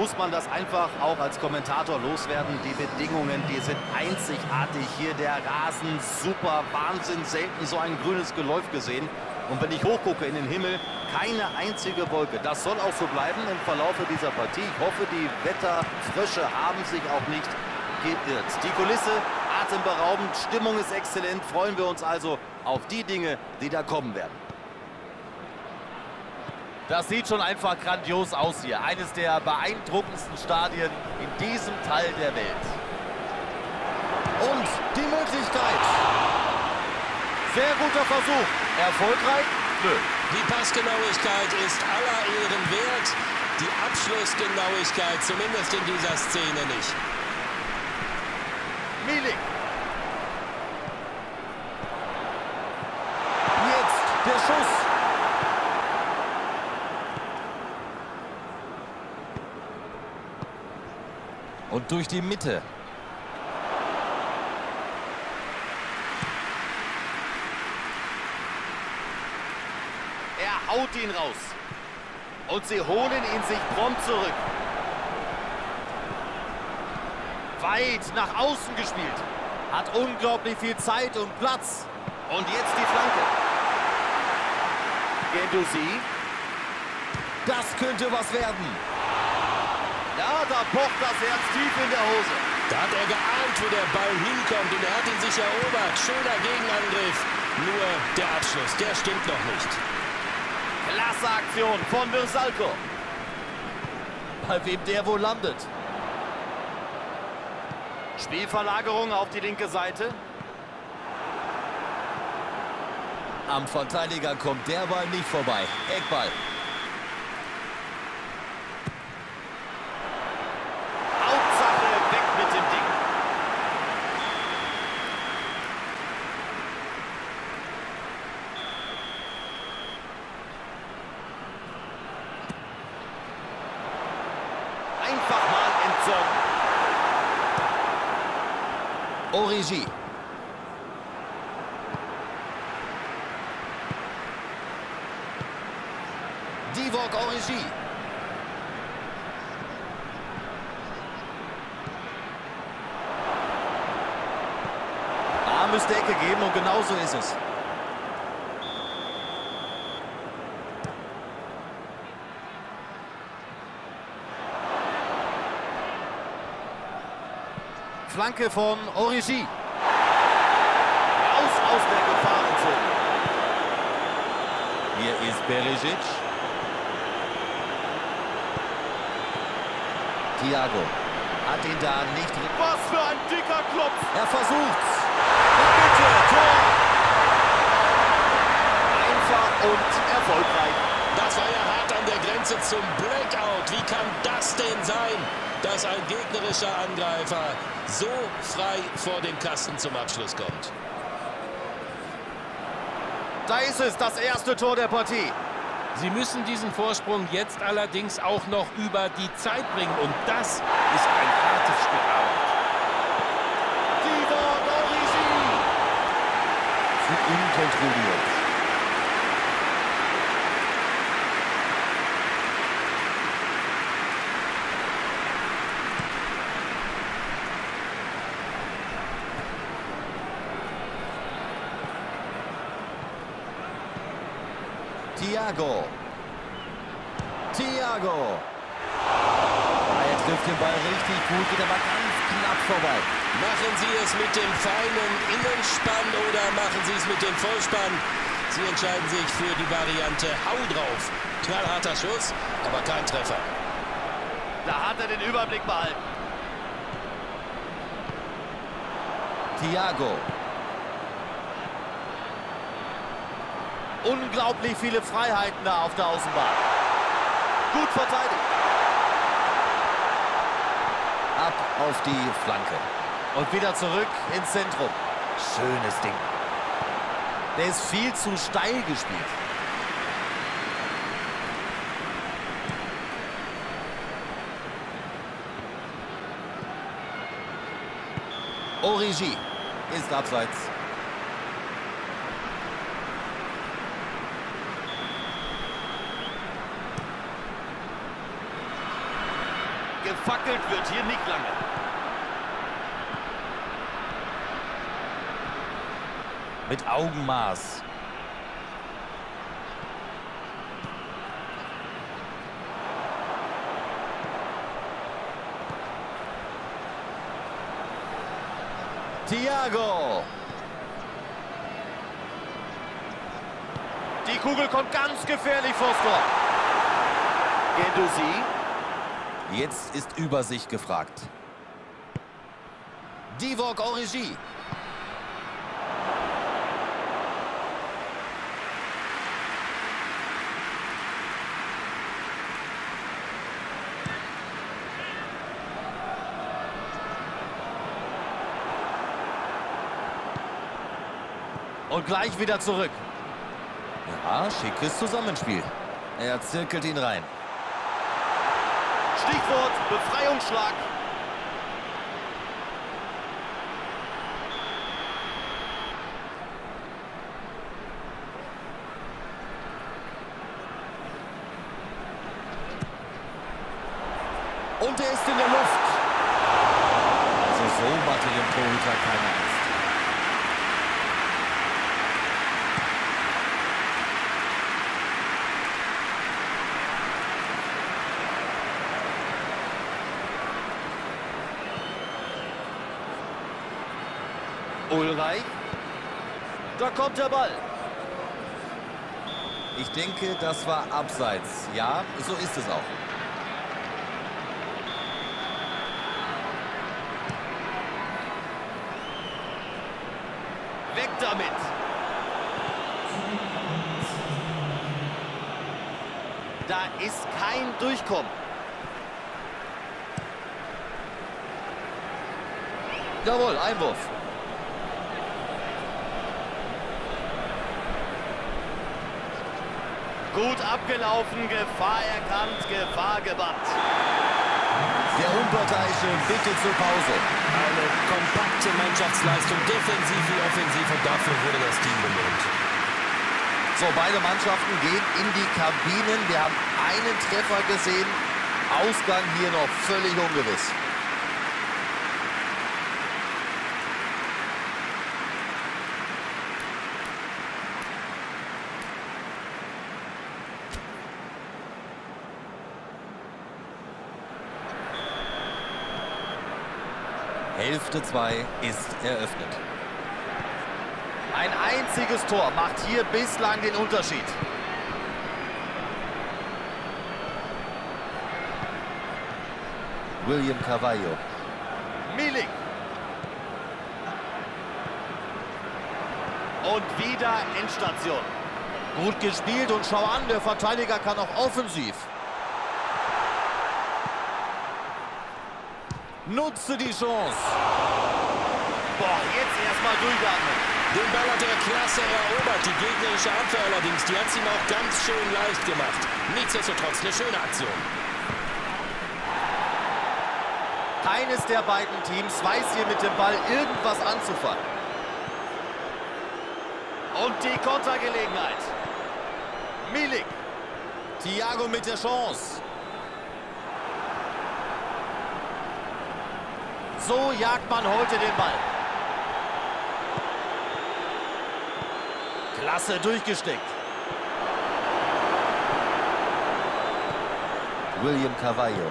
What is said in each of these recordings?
muss man das einfach auch als Kommentator loswerden. Die Bedingungen, die sind einzigartig. Hier der Rasen, super, Wahnsinn, selten so ein grünes Geläuf gesehen. Und wenn ich hochgucke in den Himmel, keine einzige Wolke. Das soll auch so bleiben im Verlauf dieser Partie. Ich hoffe, die Wetterfrösche haben sich auch nicht geirrt. Die Kulisse atemberaubend, Stimmung ist exzellent. Freuen wir uns also auf die Dinge, die da kommen werden. Das sieht schon einfach grandios aus hier. Eines der beeindruckendsten Stadien in diesem Teil der Welt. Und die Möglichkeit. Sehr guter Versuch. Erfolgreich? Nö. Die Passgenauigkeit ist aller Ehren wert. Die Abschlussgenauigkeit zumindest in dieser Szene nicht. Milik. Jetzt der Schuss. Und durch die Mitte. Er haut ihn raus. Und sie holen ihn sich prompt zurück. Weit nach außen gespielt. Hat unglaublich viel Zeit und Platz. Und jetzt die Flanke. Guendouzi. Das könnte was werden. Ja, da pocht das Herz tief in der Hose. Da hat er geahnt, wo der Ball hinkommt und er hat ihn sich erobert. Schöner Gegenangriff. Nur der Abschluss, der stimmt noch nicht. Klasse Aktion von Vrsaljko. Bei wem der wohl landet. Spielverlagerung auf die linke Seite. Am Verteidiger kommt der Ball nicht vorbei. Eckball. Hauptsache weg mit dem Ding. Einfach mal entsorgen. Origi. Divock Origi. Da müsste Ecke geben und genau so ist es. Flanke von Origi. Raus aus der Gefahrenzone. Hier ist Perisic. Thiago hat ihn da nicht drin. Was für ein dicker Klopf. Er versucht's. Und bitte, Tor. Einfach und erfolgreich. Das war ja hart an der Grenze zum Blackout. Wie kann das denn sein, dass ein gegnerischer Angreifer so frei vor dem Kasten zum Abschluss kommt? Da ist es, das erste Tor der Partie. Sie müssen diesen Vorsprung jetzt allerdings auch noch über die Zeit bringen. Und das ist ein hartes Stück Arbeit. Divock Origi. Zu unkontrolliert. Thiago. Thiago. Er trifft den Ball richtig gut, geht aber ganz knapp vorbei. Machen Sie es mit dem feinen Innenspann oder machen Sie es mit dem Vollspann? Sie entscheiden sich für die Variante Hau drauf. Knallharter Schuss, aber kein Treffer. Da hat er den Überblick behalten. Thiago. Unglaublich viele Freiheiten da auf der Außenbahn. Gut verteidigt. Ab auf die Flanke. Und wieder zurück ins Zentrum. Schönes Ding. Der ist viel zu steil gespielt. Origi ist abseits. gefackelt wird hier nicht lange. Mit Augenmaß. Thiago. Die Kugel kommt ganz gefährlich vors Tor. Guendouzi. Jetzt ist Übersicht gefragt. Divock Origi. Und gleich wieder zurück. Ja, schickes Zusammenspiel. Er zirkelt ihn rein. Stichwort Befreiungsschlag. Und er ist in der Luft. Also so machte dem Torhüter keine Angst. Ulreich. Da kommt der Ball. Ich denke, das war abseits. Ja, so ist es auch. Weg damit. Da ist kein Durchkommen. Jawohl, Einwurf. Gut abgelaufen, Gefahr erkannt, Gefahr gebannt. Der Unparteiische bittet zur Pause. Eine kompakte Mannschaftsleistung, defensiv wie offensiv, und dafür wurde das Team belohnt. So, beide Mannschaften gehen in die Kabinen. Wir haben einen Treffer gesehen. Ausgang hier noch völlig ungewiss. Hälfte 2 ist eröffnet. Ein einziges Tor macht hier bislang den Unterschied. William Carvalho. Milik. Und wieder Endstation. Gut gespielt und schau an, der Verteidiger kann auch offensiv. Nutze die Chance. Boah, jetzt erstmal durchatmen. Den Ball hat er klasse erobert. Die gegnerische Abwehr allerdings, die hat es ihm auch ganz schön leicht gemacht. Nichtsdestotrotz eine schöne Aktion. Keines der beiden Teams weiß hier mit dem Ball irgendwas anzufangen. Und die Kontergelegenheit. Milik. Thiago mit der Chance. So jagt man heute den Ball. Klasse durchgesteckt. William Carvalho.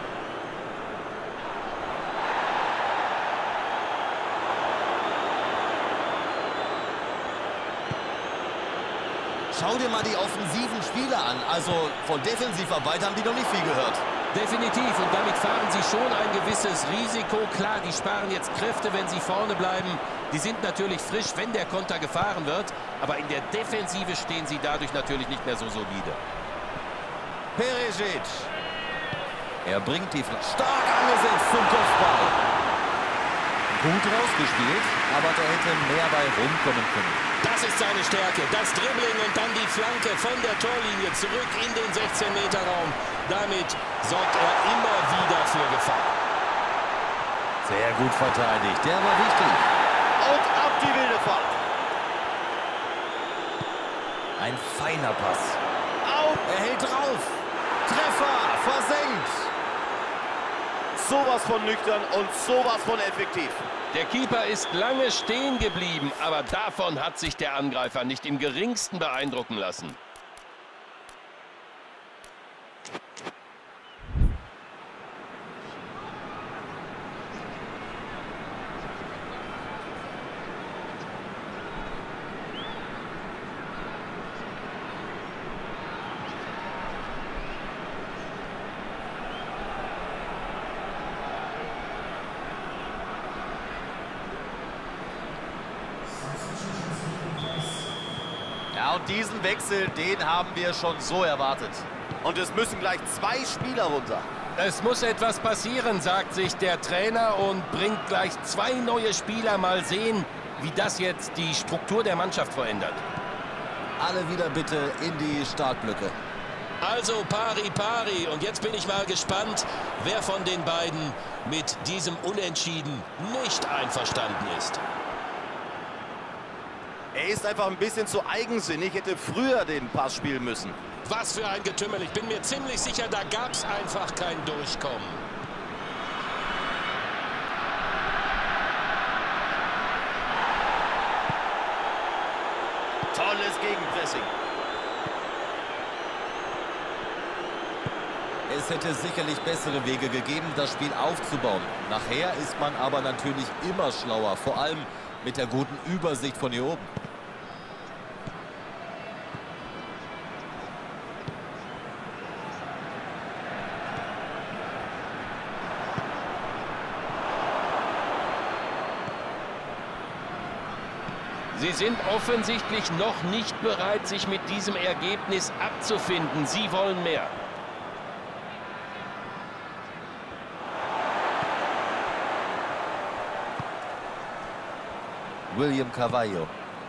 Schau dir mal die offensiven Spieler an. Also von Defensivarbeit haben die noch nicht viel gehört. Definitiv, und damit fahren sie schon ein gewisses Risiko. Klar, die sparen jetzt Kräfte, wenn sie vorne bleiben. Die sind natürlich frisch, wenn der Konter gefahren wird. Aber in der Defensive stehen sie dadurch natürlich nicht mehr so solide. Perisic. Er bringt die Flanke. Stark angesetzt zum Kopfball. Gut rausgespielt, aber da hätte mehr bei rumkommen können. Das ist seine Stärke, das Dribbling und dann die Flanke von der Torlinie zurück in den 16-Meter-Raum. Damit sorgt er immer wieder für Gefahr. Sehr gut verteidigt, der war wichtig. Und ab die wilde Fahrt. Ein feiner Pass. Auf, er hält drauf. Treffer, versenkt. sowas von nüchtern und sowas von effektiv. Der Keeper ist lange stehen geblieben, aber davon hat sich der Angreifer nicht im geringsten beeindrucken lassen. Ja, und diesen Wechsel, den haben wir schon so erwartet. Und es müssen gleich 2 Spieler runter. Es muss etwas passieren, sagt sich der Trainer und bringt gleich 2 neue Spieler. Mal sehen, wie das jetzt die Struktur der Mannschaft verändert. Alle wieder bitte in die Startblöcke. Also pari pari. Und jetzt bin ich mal gespannt, wer von den beiden mit diesem Unentschieden nicht einverstanden ist. Er ist einfach ein bisschen zu eigensinnig, hätte früher den Pass spielen müssen. Was für ein Getümmel. Ich bin mir ziemlich sicher, da gab es einfach kein Durchkommen. Tolles Gegenpressing. Es hätte sicherlich bessere Wege gegeben, das Spiel aufzubauen. Nachher ist man aber natürlich immer schlauer, vor allem mit der guten Übersicht von hier oben. Sie sind offensichtlich noch nicht bereit, sich mit diesem Ergebnis abzufinden. Sie wollen mehr. William Carvalho.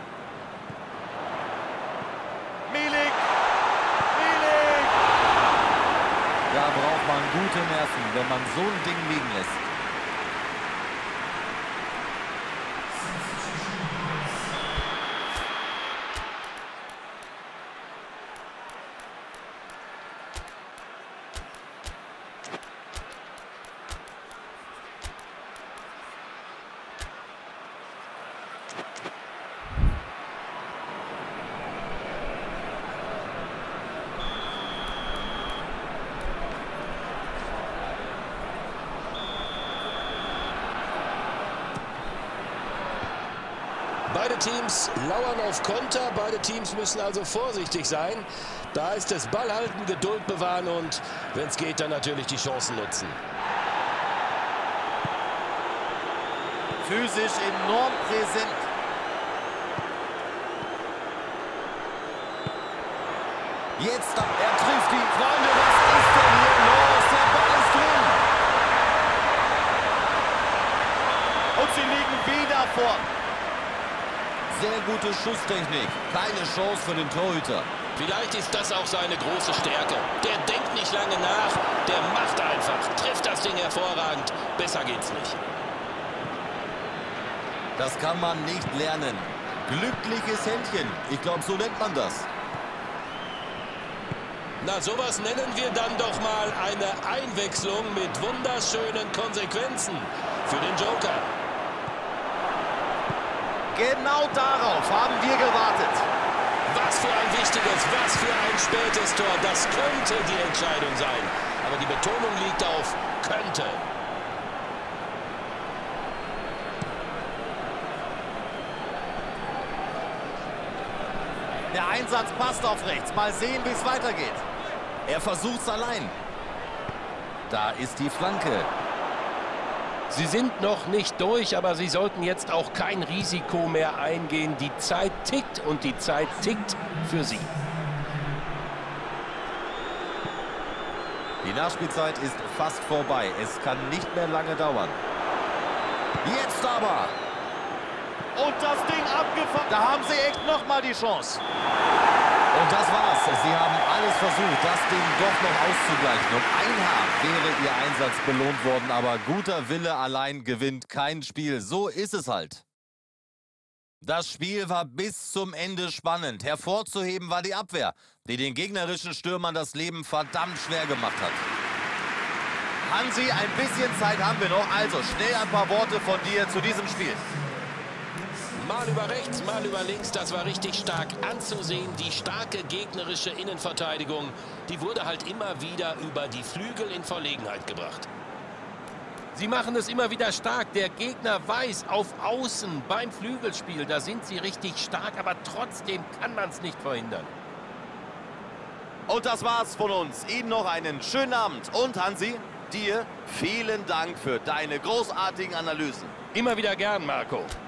Milik! Milik! Da braucht man gute Nerven, wenn man so ein Ding liegen lässt. Beide Teams lauern auf Konter, beide Teams müssen also vorsichtig sein. Da ist es Ball halten, Geduld bewahren und, wenn es geht, dann natürlich die Chancen nutzen. Physisch enorm präsent. Jetzt, er trifft die Freunde. Was ist denn hier los? Der Ball ist drin. Und sie liegen wieder vor. Sehr gute Schusstechnik. Keine Chance für den Torhüter. Vielleicht ist das auch seine große Stärke. Der denkt nicht lange nach, der macht einfach, trifft das Ding hervorragend. Besser geht's nicht. Das kann man nicht lernen. Glückliches Händchen. Ich glaube, so nennt man das. Na, sowas nennen wir dann doch mal eine Einwechslung mit wunderschönen Konsequenzen für den Joker. Genau darauf haben wir gewartet. Was für ein wichtiges, was für ein spätes Tor. Das könnte die Entscheidung sein. Aber die Betonung liegt auf könnte. Der Einsatz passt auf rechts. Mal sehen, wie es weitergeht. Er versucht's allein. Da ist die Flanke. Sie sind noch nicht durch, aber sie sollten jetzt auch kein Risiko mehr eingehen. Die Zeit tickt und die Zeit tickt für sie. Die Nachspielzeit ist fast vorbei. Es kann nicht mehr lange dauern. Jetzt aber. Und das Ding abgefangen. Da haben sie echt noch mal die Chance. Und das war's. Sie haben alles versucht, das Ding doch noch auszugleichen. Um ein Haar wäre ihr Einsatz belohnt worden, aber guter Wille allein gewinnt kein Spiel. So ist es halt. Das Spiel war bis zum Ende spannend. Hervorzuheben war die Abwehr, die den gegnerischen Stürmern das Leben verdammt schwer gemacht hat. Hansi, ein bisschen Zeit haben wir noch. Also schnell ein paar Worte von dir zu diesem Spiel. Mal über rechts, mal über links. Das war richtig stark anzusehen. Die starke gegnerische Innenverteidigung, die wurde halt immer wieder über die Flügel in Verlegenheit gebracht. Sie machen es immer wieder stark. Der Gegner weiß, auf Außen beim Flügelspiel, da sind sie richtig stark, aber trotzdem kann man es nicht verhindern. Und das war's von uns. Ihnen noch einen schönen Abend. Und Hansi, dir vielen Dank für deine großartigen Analysen. Immer wieder gern, Marco.